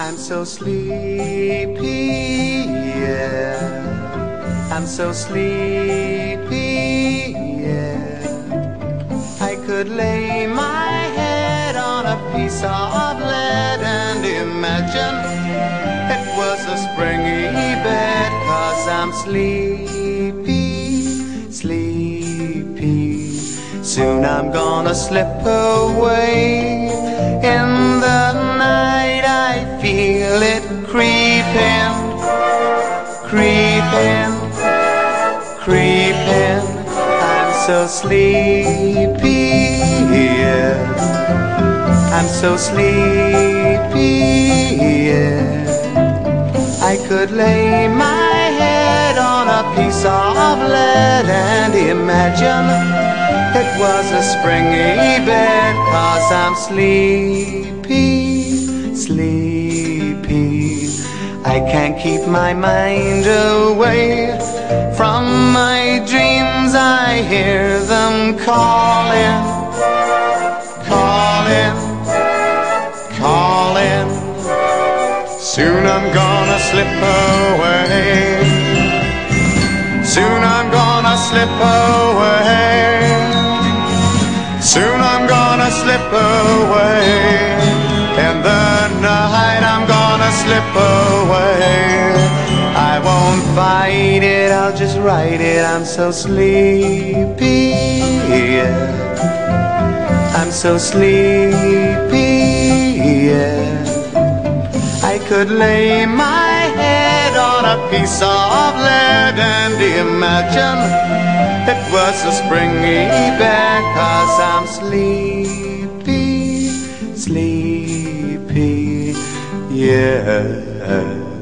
I'm so sleepy, yeah. I'm so sleepy, yeah. I could lay my head on a piece of lead and imagine it was a springy bed, 'cause I'm sleepy, sleepy. Soon I'm gonna slip away. In the night I feel it creeping, creeping, creeping. I'm so sleepy, yeah. I'm so sleepy, yeah. I could lay my head on a piece of lead and imagine it was a springy bed, 'cause I'm sleepy, sleepy. I can't keep my mind away from my dreams. I hear them calling, calling, calling. Soon I'm gonna slip away. Soon I'm gonna slip away. Soon I'm gonna slip away. In the night I'm gonna slip away. I won't fight it, I'll just write it. I'm so sleepy, yeah. I'm so sleepy, yeah. I could lay my head on a piece of lead and imagine it was a springy bed, 'cause I'm sleepy, sleepy, yeah.